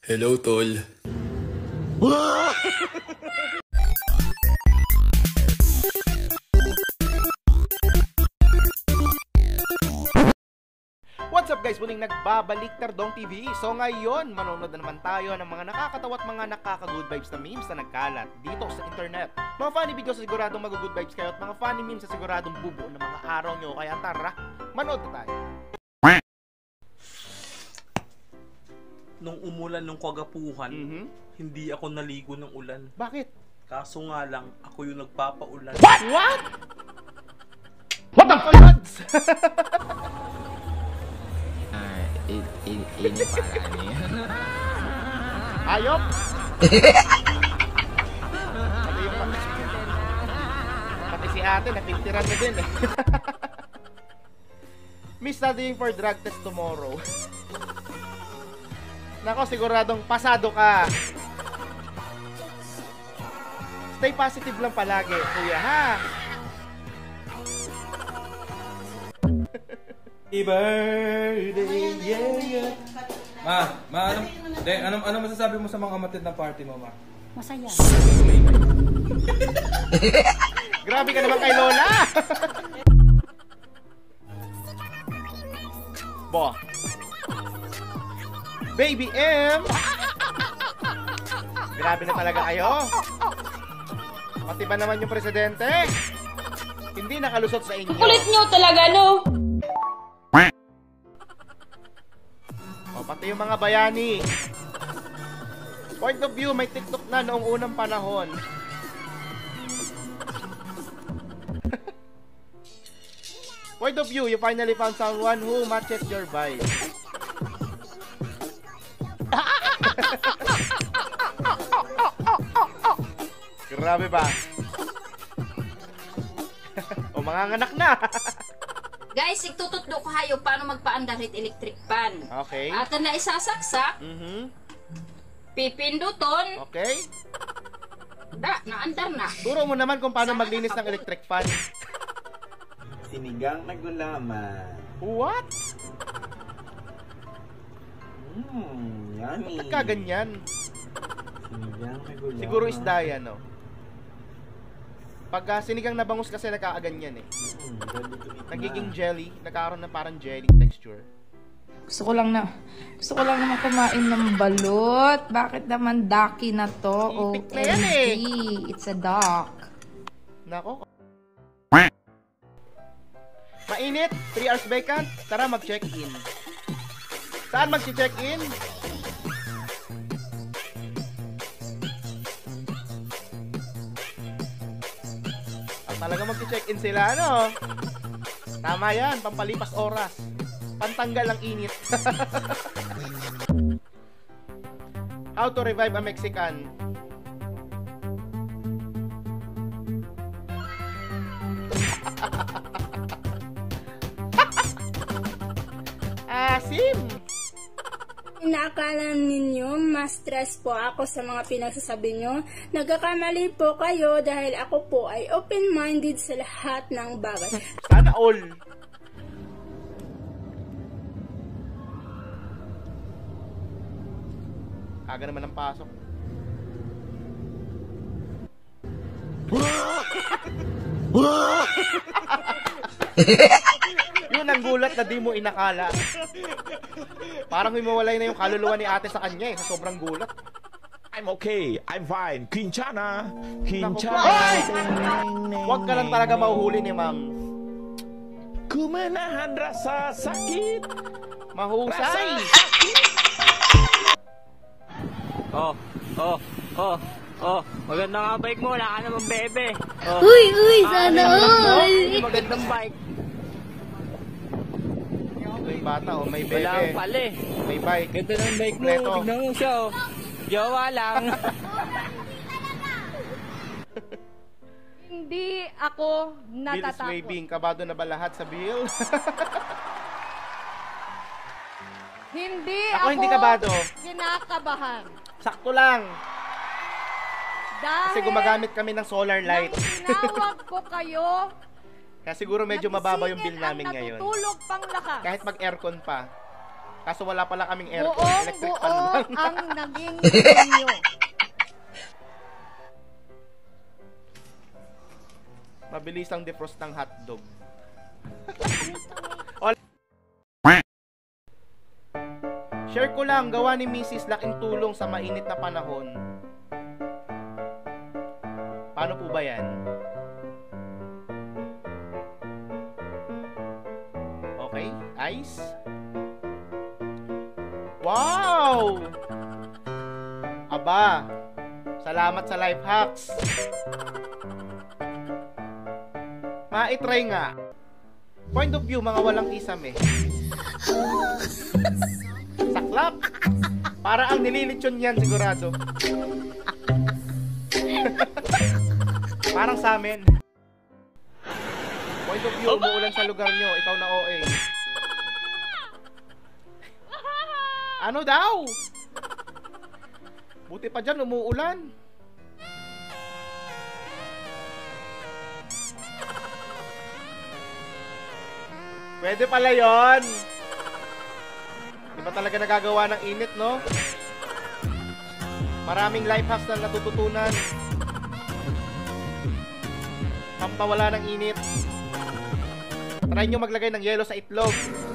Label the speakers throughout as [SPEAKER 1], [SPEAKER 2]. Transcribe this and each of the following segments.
[SPEAKER 1] Hello, tol.
[SPEAKER 2] What's up guys? Muling nagbabalik Tardong TV. So ngayon, manonood na naman tayo ng mga nakakatawa at mga nakaka-good vibes na memes na nagkalat dito sa internet. Mga funny videos sa siguradong mag-good vibes kayo at mga funny memes sa siguradong bubuo ng mga araw nyo. Kaya tara, manood na tayo.
[SPEAKER 3] Nung umulan ng kagapuhan, hindi ako naligo ng ulan.
[SPEAKER 2] Bakit?
[SPEAKER 3] Kaso nga lang, ako yung nagpapaulan.
[SPEAKER 2] What? What the fuck?
[SPEAKER 1] Ini pala niya.
[SPEAKER 2] Ayop! Pati si ate, napintiran na din eh. Me studying for drug test tomorrow. Nako, siguradong pasado ka. Stay positive lang palagi, kuya, ha?
[SPEAKER 4] Happy birthday, yeah. Ano masasabi mo sa mga kapatid na party mo, ma?
[SPEAKER 5] Masaya.
[SPEAKER 2] Grabe ka naman kay Lola. Bo. Baby M. Grabe na talaga kayo. Pati ba naman yung presidente? Hindi nakalusot sa inyo.
[SPEAKER 5] Kulit nyo talaga, no?
[SPEAKER 2] O, pati yung mga bayani. Point of view, may TikTok na noong unang panahon. Point of view, you finally found someone who matches your vibe. Grabe ba? O, manganganak na.
[SPEAKER 5] Guys, igtututdo ko hayo paano magpaandarit electric pan.
[SPEAKER 2] Okay.
[SPEAKER 5] At na isasaksak, pipinduton,
[SPEAKER 2] Okay.
[SPEAKER 5] naandar na.
[SPEAKER 2] Turo mo naman kung paano maglinis ng electric fan.
[SPEAKER 6] Sinigang na gulaman.
[SPEAKER 2] What?
[SPEAKER 6] Yummy.
[SPEAKER 2] Bakit ka ganyan?
[SPEAKER 6] Sinigang na gulaman.
[SPEAKER 2] Siguro isda yan, no? Pagka sinigang na bangus kasi nagkakaganyan eh. Nagiging jelly, nagkakaroon ng parang jelly texture.
[SPEAKER 7] Gusto ko lang naman kumain ng balot. Bakit naman ducky na to?
[SPEAKER 2] Ipit na yan eh.
[SPEAKER 7] It's a duck.
[SPEAKER 2] Nako. Mainit, 3 hours vacant. Tara mag-check-in. Saan mag-check-in? Talaga mag-check-in sila, ano? Tama yan, pampalipas oras. Pantanggal ang init. How to revive a Mexican? Asim!
[SPEAKER 8] Inaakala ninyo, mas stress po ako sa mga pinagsasabi nyo. Nagkakamali po kayo dahil ako po ay open-minded sa lahat ng bagay.
[SPEAKER 2] Sana all. Aga naman ang pasok. Yun ang gulat na di mo inakala. Parang himuwalay na yung kaluluwa ni ate sa kanya eh, sa sobrang gulat.
[SPEAKER 9] I'm okay, I'm fine. Quinchana.
[SPEAKER 2] Huwag ka lang talaga mahuhuli ni ma'am.
[SPEAKER 9] Kumenahan rasa sakit.
[SPEAKER 2] Mahusay.
[SPEAKER 3] Maganda nga bike mo, wala ka naman bebe.
[SPEAKER 8] Uy, sana all!
[SPEAKER 3] Magandang bike.
[SPEAKER 2] May bata oh, may bebe.
[SPEAKER 3] Wala pala eh.
[SPEAKER 2] May bike.
[SPEAKER 3] Ganda ng bike mo,
[SPEAKER 2] Kompleto.
[SPEAKER 3] tignan mo siya oh. Jowa lang.
[SPEAKER 7] Hindi ako
[SPEAKER 2] Bill is
[SPEAKER 7] natatakot.
[SPEAKER 2] waving. Kabado na ba lahat sa Bill?
[SPEAKER 7] Hindi
[SPEAKER 2] Ako hindi kabado.
[SPEAKER 7] kinakabahan.
[SPEAKER 2] Sakto lang.
[SPEAKER 7] Dahil
[SPEAKER 2] Kasi gumagamit kami ng solar light.
[SPEAKER 7] nang tinawag ko kayo,
[SPEAKER 2] Kaya siguro medyo mababa yung bill
[SPEAKER 7] nagisingin
[SPEAKER 2] namin
[SPEAKER 7] ang
[SPEAKER 2] ngayon.
[SPEAKER 7] natutulog pang lakas.
[SPEAKER 2] Kahit mag-aircon pa. Kaso wala pala kaming aircon.
[SPEAKER 1] Buong
[SPEAKER 2] Electric
[SPEAKER 1] buo
[SPEAKER 2] fan lang.
[SPEAKER 1] ang naging inyo.
[SPEAKER 2] Mabilis ang defrost ng hotdog. Share ko lang, gawa ni Mrs. laking tulong sa mainit na panahon. Paano po ba yan? Okay, ice. Wow! Aba, salamat sa life hacks. Maitry nga. Point of view, mga walang kisame. Saklap. Para ang nililitsyon yan sigurado. Parang sa amin. Point of view, umuulan sa lugar nyo. Ikaw na OA. Ano daw? Buti pa dyan, umuulan. Pwede pala yon. Di ba talaga nagagawa ng init, no? Maraming life hacks na natututunan. Pampawala ng init. Try nyo maglagay ng yelo sa itlog.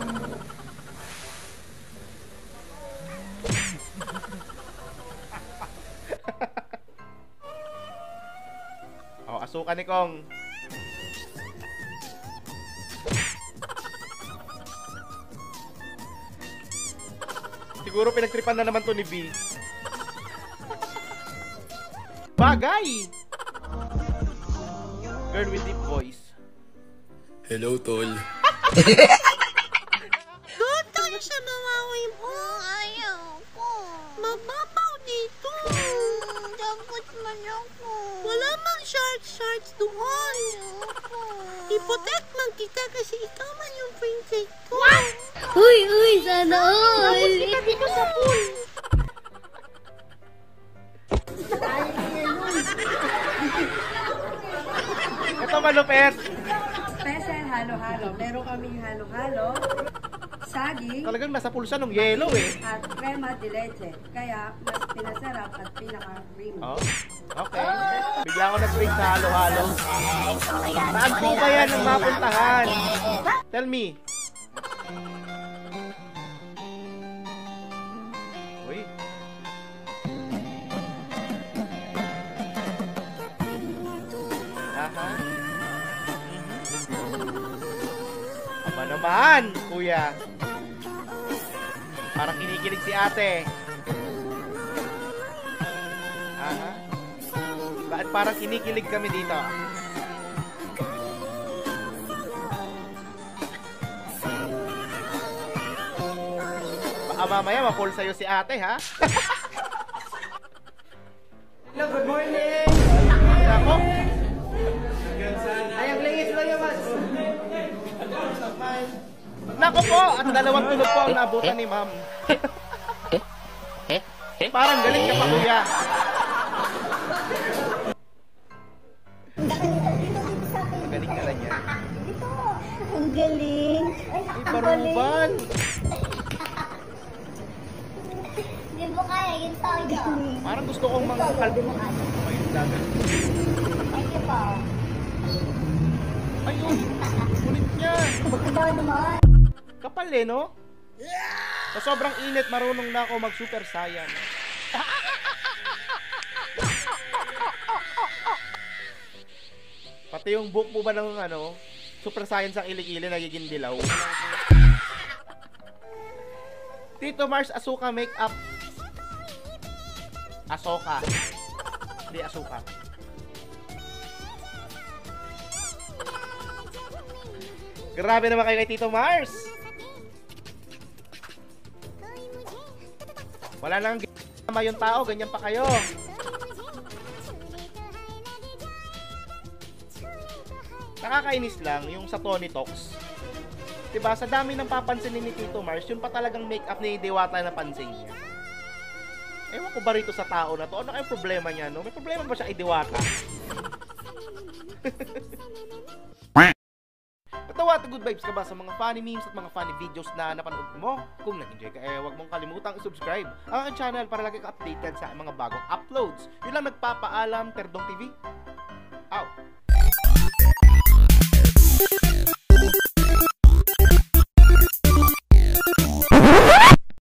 [SPEAKER 2] Oh, asukan ni Kong. Siguro pinagtripan na naman to ni B. Bagay! Girl with deep voice.
[SPEAKER 10] Hello, tol.
[SPEAKER 1] Doon tayo sa Mawawi mo. Ayaw ko. Mababaw dito. Dapat man ako. Wala mang shorts doon. Ipotek man kita kasi ikaw man yung princess ko. What? Uy, sana all. Tapos kita dito sa pool.
[SPEAKER 2] Ito malupet.
[SPEAKER 11] Special halo-halo. Meron kaming halo-halo, saging,
[SPEAKER 2] Talagang nasa pulsa ng yelo eh.
[SPEAKER 11] at crema de leche. Kaya mas pinasarap at pinaka-creamy.
[SPEAKER 2] Oh, okay. Bigla ako nag-break sa halo-halo. Saan po ba yan ang mapuntahan? Tell me. Uy. Aha. Aba naman, kuya. Parang kinikilig si ate. Aha. Bakit parang kinikilig kami dito? Baka mamaya mapul sa'yo si ate, ha?
[SPEAKER 12] Hello, good morning!
[SPEAKER 2] Nako.
[SPEAKER 12] Ay, ang lingit lang naman.
[SPEAKER 2] Nako po! At dalawang tulog po ang naabutan ni ma'am. Parang galing ka pa, kuya. Galing ka lang yan.
[SPEAKER 1] Ang galing.
[SPEAKER 2] Ay, baruban.
[SPEAKER 1] Hindi mo kaya yun tayo.
[SPEAKER 2] Parang gusto kong mangkalbo. Ayun, dagat.
[SPEAKER 1] Thank you po.
[SPEAKER 2] Ayun, kulit niya.
[SPEAKER 1] Ikaw naman.
[SPEAKER 2] Kapal eh, no? Sa sobrang init, marunong na ako mag-super saiyan. Pati yung book mo ba ng ano, super science ang ilik-ili nagiging dilaw. Tito Mars, Asuka makeup. Asoka. Hindi Asuka. Grabe naman kayo kay Tito Mars. Wala nang g***ama yung tao, ganyan pa kayo. Nakakainis lang yung sa Tony Talks. Diba, sa dami ng papansinin ni Tito Mars, yun pa talagang make-up ni Diwata na pansin niya. Ewan ko ba rito sa tao na to? Ano kayong problema niya, no? May problema ba siya kay Diwata? Nagka-good vibes ka ba sa mga funny memes at mga funny videos na napanood mo? Kung nag-enjoy ka, huwag mong kalimutang i-subscribe ang aking channel para lagi ka updated sa mga bagong uploads. Yun lang, nagpapaalam, Terdong TV.